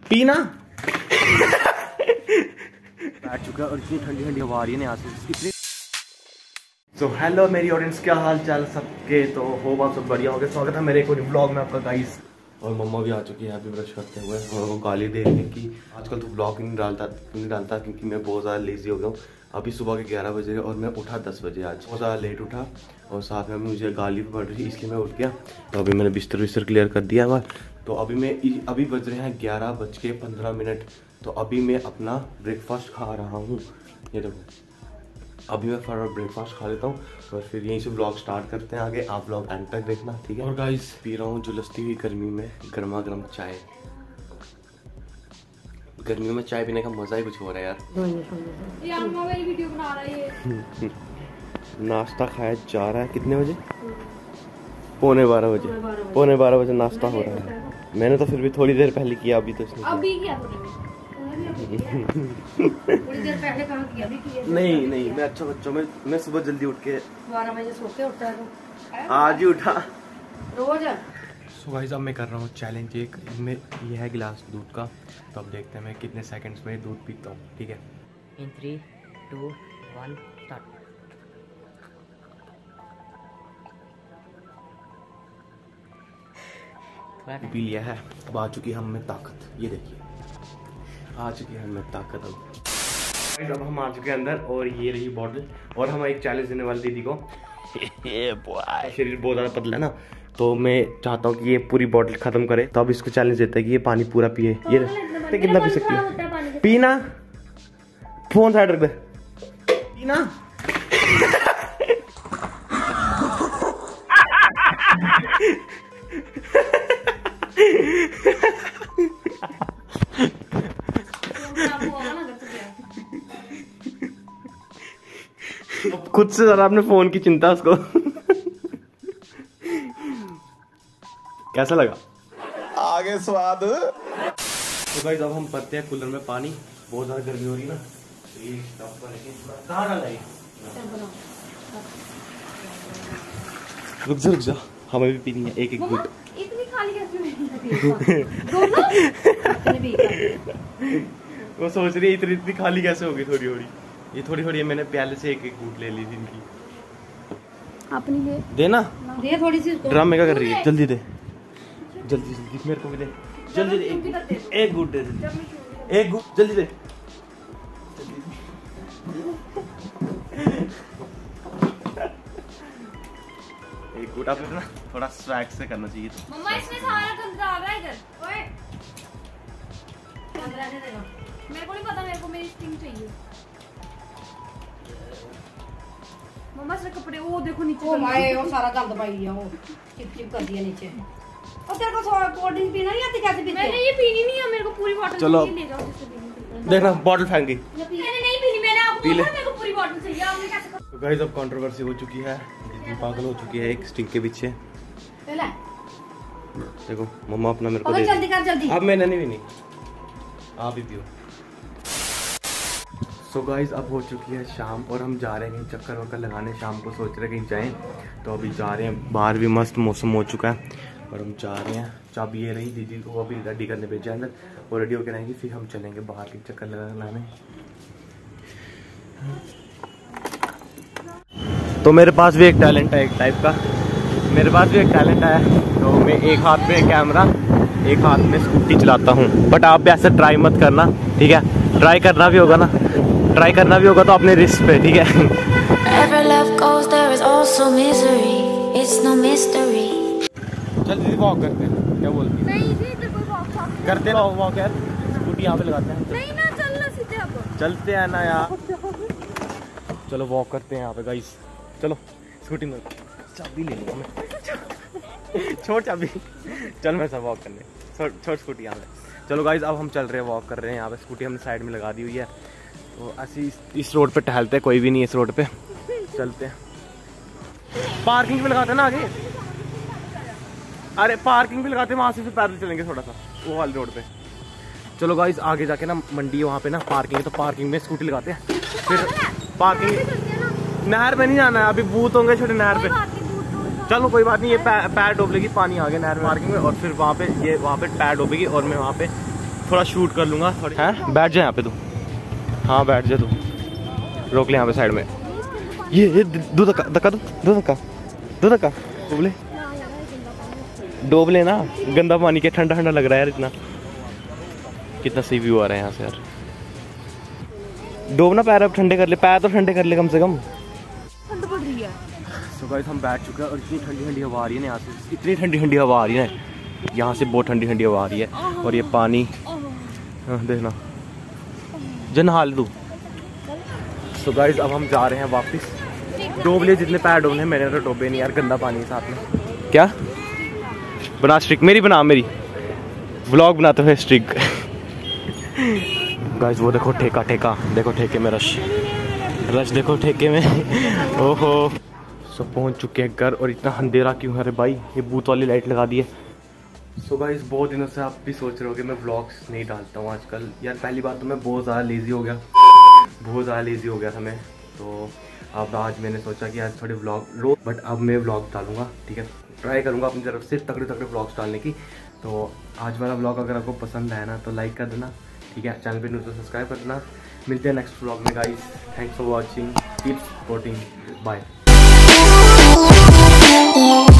पीना बैठ चुका है और इतनी ठंडी ठंडी हवा आ रही है यहाँ से इतनी। तो हेलो मेरी ऑडियंस, क्या हाल चाल सबके। तो होप आप सब बढ़िया होंगे। स्वागत है मेरे एक और व्लॉग में आपका गाइस। और मम्मा भी आ चुकी है अभी ब्रश करते हुए और वो गाली दे रही है कि आजकल तो व्लॉग नहीं डालता क्योंकि मैं बहुत ज़्यादा लेजी हो गया हूँ। अभी सुबह के 11 बजे और मैं उठा 10 बजे, आज बहुत ज़्यादा लेट उठा और साथ में मुझे गाली भी पड़ रही इसलिए मैं उठ गया। तो अभी मैंने बिस्तर क्लियर कर दिया है। तो अभी बज रहे हैं 11:15। तो अभी मैं अपना ब्रेकफास्ट खा रहा हूँ। ये देखो, अभी मैं फटाफट ब्रेकफास्ट खा लेता हूँ और फिर यहीं से व्लॉग स्टार्ट करते हैं आगे। आप व्लॉग एंड तक देखना, ठीक है। और गाइस पी रहा हूँ झुलसती हुई गर्मी में गर्मा गर्म चाय। गर्मियों में चाय पीने का मजा ही कुछ हो रहा है यार। मेरी वीडियो बना रहा है। नाश्ता खाया जा रहा है कितने बजे? 11:15 बजे। 11:15 बजे नाश्ता हो रहा है। मैंने तो फिर भी थोड़ी देर पहले किया, अभी तो इसने अभी किया थोड़ी देर पहले कहाँ किया? अभी किया? नहीं मैं अच्छा बच्चों में मैं सुबह जल्दी उठ के 12 बजे सोते उठता है तो आज ही उठा रोज। सो गाइस अब मैं कर रहा हूँ चैलेंज एक में, ये है गिलास दूध का। तो अब देखते हैं मैं कितने सेकंड्स में दूध पीता हूँ, ठीक है। In 3, 2, 1, start. पी लिया है। अब आ चुकी है हम में ताकत, ये देखिए आ चुकी है हमें ताकत। अब हम आ चुके हैं अंदर और ये रही बॉटल और हम एक चैलेंज देने वाले दीदी को। शरीर बहुत ज़्यादा पतला है ना, तो मैं चाहता हूँ कि ये पूरी बॉटल खत्म करे। तो अब इसको चैलेंज देता है कि ये पानी पूरा पिए। ये कितना पी सकती है? पीना, फोन साइड रख दे, पीना। खुद से जरा अपने फोन की चिंता उसको। कैसा लगा? आगे स्वाद। तो गाइस अब हम पत्ते हैं कूलर में पानी, बहुत ज्यादा गर्मी हो रही है ना, तो ये स्टॉप पर लेके कहाँ डाला है? रुक जा हमें भी पीनी है एक घूंट। इतनी खाली कैसे दोनों? वो सोच रही है इतनी खाली कैसे होगी थोड़ी थोड़ी। ये थोड़ी थोड़ी मैंने प्याले से एक घूंट ले ली थी इनकी। अपनी ले देना, दे थोड़ी सी। ड्राम में क्या कर रही है? जल्दी दे, जल्दी मेरे को भी दे, जल्दी दे, एक घूंट दे, एक घूंट जल्दी दे। एक घूंट आप ना थोड़ा स्वैग से करना चाहिए। तो मम्मा इसमें सारा गंदा आ रहा है इधर। ओए गंदा रहने देगा। मेरे को नहीं पता, मेरे को मेरी स्टिंग चाहिए। मम्मा से कपड़े वो देखो नीचे। ओ माय, वो सारा गंद पाई दिया, वो चिप कर दिया नीचे। और तेरे को कोल्ड ड्रिंक पीना नहीं आती? कैसे पीते? मैंने ये पीनी नहीं है, मेरे को पूरी बॉटल चाहिए। ले जाओ जिससे पीनी। देखना बॉटल फेंक गई। मैंने नहीं पीनी, मैंने आपको बोला मेरे को पूरी बॉटल चाहिए। आपने कैसे कर? तो गाइस अब कंट्रोवर्सी हो चुकी है, दीदी पागल हो चुकी है एक स्टिंग के पीछे। देखो मम्मा अपना मेरे को दे। जल्दी कर जल्दी। अब मैंने नहीं, आप ही पियो। सो गाइस अब हो चुकी है शाम और हम जा रहे हैं चक्कर वक्कर लगाने। शाम को सोच रहे हैं कहीं जाएं, तो अभी जा रहे हैं। बाहर भी मस्त मौसम हो चुका है और हम जा रहे हैं। चाबी ये रही, दीदी को अभी रेडी करने भेजा अंदर, वो रेडी होकर आएंगी फिर हम चलेंगे बाहर के चक्कर लगाने। तो मेरे पास भी एक टैलेंट है, एक टाइप का मेरे पास भी एक टैलेंट है। तो मैं एक हाथ में कैमरा एक हाथ में स्कूटी चलाता हूँ। बट आप भी ऐसे ट्राई मत करना, ठीक है। ट्राई करना भी होगा तो अपने रिस्क पे, ठीक है। चल दीदी वॉक करते हैं, क्या बोलती है? नहीं जी, इधर कोई वॉक करते हैं वॉक यार, स्कूटी यहाँ पे लगाते हैं। नहीं ना, चलना सीधे अब। चलते हैं ना यार, चलो वॉक करते हैं यहाँ पे गाइस। चलो स्कूटी में चाबी ले लूँगा मैं। छोड़ चाबी, चल मैं सब वॉक करने, छोड़ स्कूटी यहाँ पे। चलो गाइस अब हम चल रहे हैं, वॉक कर रहे हैं। यहाँ पे स्कूटी हमने साइड में लगा दी हुई है। तो ऐसे इस रोड पे टहलते हैं, कोई भी नहीं है इस रोड पे, चलते हैं। पार्किंग पे लगाते हैं ना आगे, अरे पार्किंग पे लगाते हैं, वहाँ से फिर पैदल चलेंगे थोड़ा सा वो वाली रोड पे। चलो गाइस आगे जाके ना मंडी, वहाँ पे ना पार्किंग है, तो पार्किंग में स्कूटी लगाते हैं। फिर पार्किंग नहर में नहीं जाना है, अभी बूथ होंगे छोटे नहर पे। चलो कोई बात नहीं, ये पैर डूब लेगी, पानी आ गया नहर में पार्किंग में, और फिर वहाँ पे पैर डूबेगी और मैं वहाँ पे थोड़ा शूट कर लूँगा। हैं बैठ जा यहाँ पे तू। हाँ बैठ जा तू, रोक ले यहाँ पे साइड में। ये दूध धक्का डोब ले ना, गंदा पानी के, ठंडा ठंडा लग रहा है यार इतना। कितना सही व्यू आ रहा है यहाँ से यार। डोब ना पैर, अब ठंडे कर ले, पैर तो ठंडे कर ले कम से कम। ठंड पड़ रही है। सो गाइस हम बैठ चुके हैं और इतनी ठंडी ठंडी हवा आ रही है ना यहाँ से, इतनी ठंडी ठंडी हवा आ रही है ना यहाँ से, बहुत ठंडी ठंडी हवा आ रही है। और ये पानी देखना, जन हाल तू। सो गाइस अब हम जा रहे हैं वापस। डोब लिए जितने पैर डोबने, मैंने तो डोबे नहीं यार, गंदा पानी है साथ में। क्या बना स्ट्रिक मेरी, बना मेरी व्लॉग बनाते हुए स्ट्रिक। गाइस वो देखो ठेका, देखो ठेके में रश देखो ठेके में। ओहो सो पहुंच चुके हैं घर। और इतना अंधेरा क्यों है रे भाई, ये बूथ वाली लाइट लगा दी है। सो गाइस बहुत दिनों से आप भी सोच रहे हो कि मैं व्लॉग्स नहीं डालता हूँ आजकल यार। पहली बात तो मैं बहुत ज़्यादा लेज़ी हो गया था मैं। तो अब आज मैंने सोचा कि आज थोड़े व्लॉग बट अब मैं व्लॉग डालूंगा, ठीक है। ट्राई करूंगा अपनी तरफ से तगड़े व्लॉग्स डालने की। तो आज वाला व्लॉग अगर आपको पसंद आया ना तो लाइक कर देना, ठीक है। चैनल पे न्यू तो सब्सक्राइब कर देना। मिलते हैं नेक्स्ट व्लॉग में guys. Thanks for watching, keep supporting, bye.